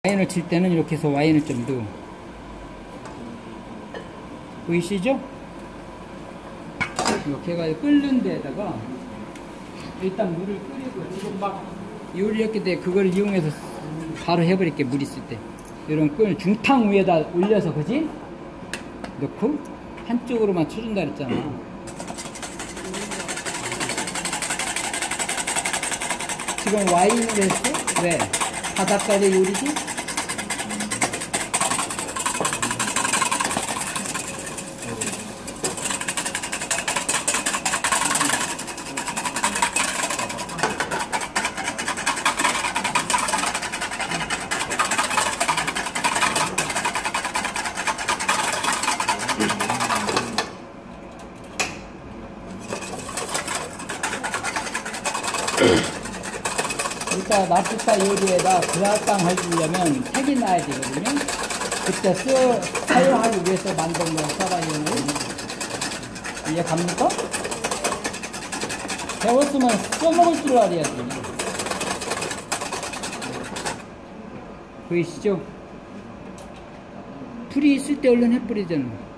와인을 칠 때는 이렇게 해서 와인을 좀 넣어. 보이시죠? 이렇게 해가지고 끓는 데다가 일단 물을 끓이고 지금 막 요리했기 때문에 그걸 이용해서 바로 해버릴게. 물 있을 때 이런 중탕 위에다 올려서, 그지? 넣고 한쪽으로만 쳐준다 그랬잖아. 지금 와인을 했어? 왜? 바닷가의 요리지? 일단 랍스터 요리에다 그라탕 해주려면 색이 나야 되거든요. 그때 사용하기 위해서 만든 거 사바이온을. 이해 갑니까? 배웠으면 써먹을 줄 알아야지. 보이시죠? 불이 있을 때 얼른 해버리잖아.